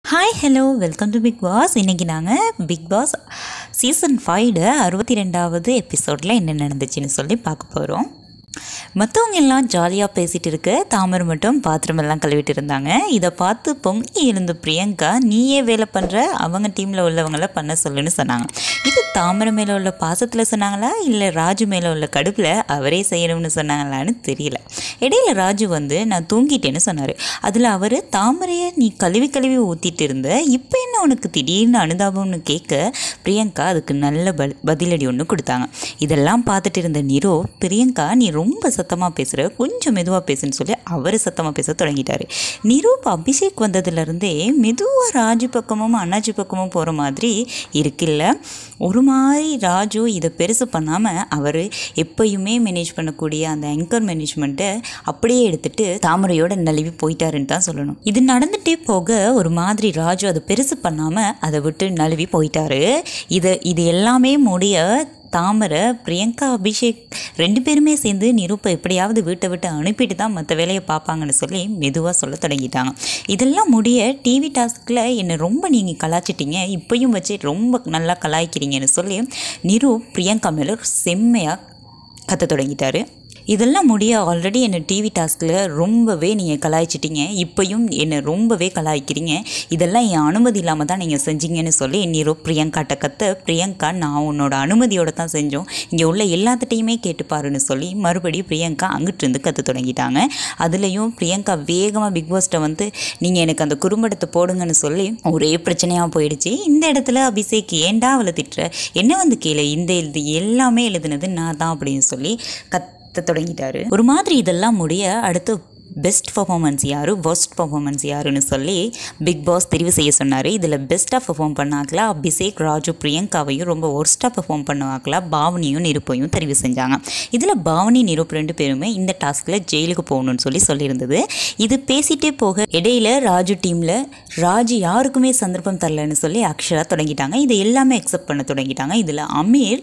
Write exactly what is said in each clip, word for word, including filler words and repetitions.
Hi hello welcome to Big Boss. இன்றைக்கி நாங்கள் big Boss season ஃபைவ்ல அறுபத்தி ரெண்டாவது எபிசோடில் என்ன நடந்துச்சுன்னு சொல்லி பார்க்க போகிறோம். மற்றவங்க எல்லாம் ஜாலியாக பேசிகிட்டு இருக்க தாமரை மட்டும் பாத்திரமெல்லாம் கழுவிட்டு இருந்தாங்க. இதை பார்த்து பொங்கி எழுந்த பிரியங்கா, நீயே வேலை பண்ணுற, அவங்க டீமில் உள்ளவங்கள பண்ண சொல்லுன்னு சொன்னாங்க. இது தாமரை மேலே உள்ள பாசத்தில் சொன்னாங்களா இல்லை ராஜு மேலே உள்ள கடுப்பில் அவரே செய்யணும்னு சொன்னாங்களான்னு தெரியல. இடையில ராஜு வந்து நான் தூங்கிட்டேன்னு சொன்னார். அதில் அவர் தாமரையை நீ கழுவி கழுவி ஊற்றிட்டு இருந்த, இப்போ என்ன உனக்கு திடீர்னு அனுதாபம்னு கேட்க பிரியங்கா அதுக்கு நல்ல ப பதிலடி ஒன்று கொடுத்தாங்க. இதெல்லாம் பார்த்துட்டு இருந்த நிரோ, பிரியங்கா நீ ரொம்ப சத்தமாக பேசுகிற, கொஞ்சம் மெதுவாக பேசுன்னு சொல்லி அவர் சத்தமாக பேச தொடங்கிட்டார். நிரூப் அபிஷேக் வந்ததுலேருந்தே மெதுவாக ராஜு பக்கமும் அண்ணாச்சி பக்கமும் போகிற மாதிரி இருக்குல்ல. ஒரு மாதிரி ராஜு இதை பெருசு பண்ணாமல் அவர் எப்பயுமே மேனேஜ் பண்ணக்கூடிய அந்த ஆங்கர் மேனேஜ்மெண்ட்டை அப்படியே எடுத்துகிட்டு தாமரையோட நழுவி போயிட்டாருன்னு தான் சொல்லணும். இது நடந்துகிட்டே போக ஒரு மாதிரி ராஜு அதை பெருசு பண்ணாமல் அதை விட்டு நழுவி போயிட்டாரு. இதை இது எல்லாமே முடிய தாமரை, பிரியங்கா, அபிஷேக் ரெண்டு பேருமே சேர்ந்து நிரூப்பை எப்படியாவது வீட்டை விட்டு அனுப்பிட்டு தான் மற்ற வேலையை பார்ப்பாங்கன்னு சொல்லி மெதுவாக சொல்ல தொடங்கிட்டாங்க. இதெல்லாம் முடிய டிவி டாஸ்கில் என்னை ரொம்ப நீங்கள் கலாய்ச்சிட்டீங்க, இப்பயும் வச்சு ரொம்ப நல்லா கலாய்க்கிறீங்கன்னு சொல்லி நிரூ பிரியங்கா மேலே செம்மையாக கத்த தொடங்கிட்டாரு. இதெல்லாம் முடிய ஆல்ரெடி என்னை டிவி டாஸ்கில் ரொம்பவே நீங்கள் கலாய்ச்சிட்டிங்க, இப்போயும் என்னை ரொம்பவே கலாய்க்கிறீங்க, இதெல்லாம் என் அனுமதி இல்லாமல் தான் நீங்கள் செஞ்சீங்கன்னு சொல்லி நீரோ பிரியங்காட்ட கத்த, பிரியங்கா நான் உன்னோட அனுமதியோடு தான் செஞ்சோம், இங்கே உள்ள எல்லாத்துட்டையுமே கேட்டுப்பாருன்னு சொல்லி மறுபடியும் பிரியங்கா அங்கிட்டிருந்து கற்று தொடங்கிட்டாங்க. அதுலேயும் பிரியங்கா வேகமாக பிக் பாஸ்ட்டை வந்து நீங்கள் எனக்கு அந்த குறும்படத்தை போடுங்கன்னு சொல்லி ஒரே பிரச்சனையாக போயிடுச்சு. இந்த இடத்துல அபிஷேக் ஏண்டா அவளை திட்டுற, என்ன வந்து கீழே இந்த எழுது எல்லாமே எழுதுனது நான் தான் அப்படின்னு சொல்லி கத் தொடங்கிட்டாரு. ஒரு மாதிரி இதெல்லாம் முடிய அடுத்து பெஸ்ட் பர்ஃபார்மன்ஸ் யார், ஒர்ஸ்ட் பர்ஃபார்மன்ஸ் யாருன்னு சொல்லி பிக் பாஸ் தெரிவு செய்ய சொன்னார். இதில் பெஸ்ட்டாக பெர்ஃபார்ம் பண்ணாங்களா அபிஷேக், ராஜு, பிரியங்காவையும், ரொம்ப ஒர்ஸ்ட்டாக பெர்ஃபார்ம் பண்ணுவாங்களா பாவனியும் நிரூப்பையும் தெரிவு செஞ்சாங்க. இதில் பாவனி நிரூப் ரெண்டு பேருமே இந்த டாஸ்கில் ஜெயிலுக்கு போகணும்னு சொல்லி சொல்லியிருந்தது. இது பேசிகிட்டே போக இடையில ராஜு டீமில் ராஜு யாருக்குமே சந்தர்ப்பம் தரலன்னு சொல்லி அக்ஷரா தொடங்கிட்டாங்க. இதை எல்லாமே அக்செப்ட் பண்ண தொடங்கிட்டாங்க. இதில் அமீர்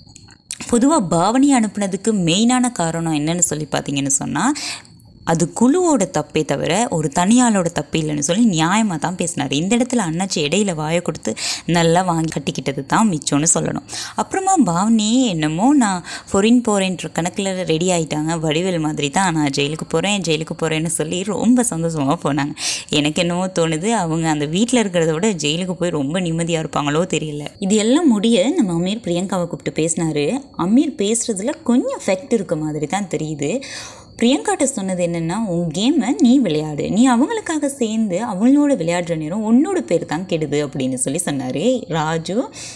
பொதுவாக பாவனி அனுப்புனதுக்கு மெயினான காரணம் என்னன்னு சொல்லி பார்த்தீங்கன்னு சொன்னால் அது குழுவோட தப்பே தவிர ஒரு தனியாளோட தப்பு இல்லைன்னு சொல்லி நியாயமாக தான் பேசினார். இந்த இடத்துல அண்ணாச்சி இடையில வாயை கொடுத்து நல்லா வாங்கி கட்டிக்கிட்டது தான் மிச்சம்னு சொல்லணும். அப்புறமா பாவனி என்னமோ நான் ஃபொரின் போகிறேன்ற கணக்கில் ரெடி ஆகிட்டாங்க, வடிவேல் மாதிரி தான் நான் ஜெயிலுக்கு போகிறேன் ஜெயிலுக்கு போகிறேன்னு சொல்லி ரொம்ப சந்தோஷமாக போனாங்க. எனக்கு என்னவோ தோணுது அவங்க அந்த வீட்டில் இருக்கிறத விட ஜெயிலுக்கு போய் ரொம்ப நிம்மதியாக இருப்பாங்களோ தெரியல. இது எல்லாம் முடிய நம்ம அமீர் பிரியங்காவை கூப்பிட்டு பேசினார். அமீர் பேசுகிறதுல கொஞ்சம் எஃபெக்ட் இருக்க மாதிரி தான் தெரியுது. பிரியங்காட்ட சொன்னது என்னென்னா, உன் கேமை நீ விளையாடு, நீ அவங்களுக்காக சேர்ந்து அவங்களோட விளையாடுற நேரம் உன்னோட பேர் தான் கெடுது அப்படின்னு சொல்லி சொன்னார். ராஜு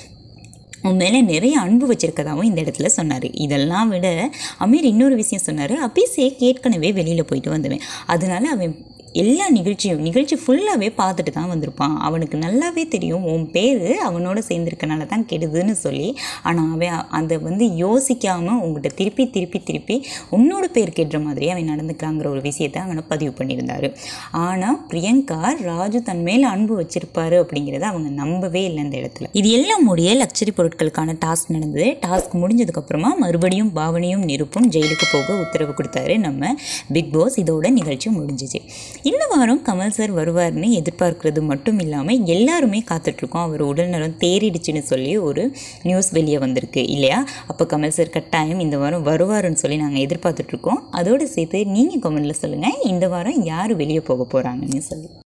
உன் மேலே நிறைய அன்பு வச்சுருக்கதாகவும் இந்த இடத்துல சொன்னார். இதெல்லாம் விட அமீர் இன்னொரு விஷயம் சொன்னார். அபிஷேக் ஏற்கனவே வெளியில் போயிட்டு வந்துவேன், அதனால அவன் எல்லா நிகழ்ச்சியும் நிகழ்ச்சி ஃபுல்லாகவே பார்த்துட்டு தான் வந்திருப்பான், அவனுக்கு நல்லாவே தெரியும் உன் பேர் அவனோட சேர்ந்துருக்கனால தான் கெடுதுன்னு சொல்லி. ஆனால் அவன் அதை வந்து யோசிக்காமல் உங்கள்கிட்ட திருப்பி திருப்பி திருப்பி உன்னோட பேர் கெடுற மாதிரியே அவன் நடந்துக்கிறாங்கிற ஒரு விஷயத்தை அவனை பதிவு பண்ணியிருந்தார். ஆனால் பிரியங்கா ராஜு தன் மேலே அன்பு வச்சிருப்பாரு அப்படிங்கிறத அவங்க நம்பவே இல்லை இந்த இடத்துல. இது எல்லாம் முடிய லக்ஸரி பொருட்களுக்கான டாஸ்க் நடந்தது. டாஸ்க் முடிஞ்சதுக்கப்புறமா மறுபடியும் பாவனியும் நிரூப்பும் ஜெயிலுக்கு போக உத்தரவு கொடுத்தாரு நம்ம பிக் பாஸ். இதோட நிகழ்ச்சி முடிஞ்சிச்சு. இந்த வாரம் கமல் சார் வருவார்னு எதிர்பார்க்கிறது மட்டும் இல்லாமல் எல்லாருமே காத்துட்ருக்கோம். அவர் உடல்நலம் தேறிடுச்சுன்னு சொல்லி ஒரு நியூஸ் வெளியே வந்திருக்கு இல்லையா. அப்போ கமல் சார் கட்டாயம் இந்த வாரம் வருவாருன்னு சொல்லி நாங்கள் எதிர்பார்த்துட்ருக்கோம். அதோடு சேர்த்து நீங்கள் கமெண்ட்டில் சொல்லுங்கள் இந்த வாரம் யார் வெளியே போக போகிறாங்கன்னு சொல்லி.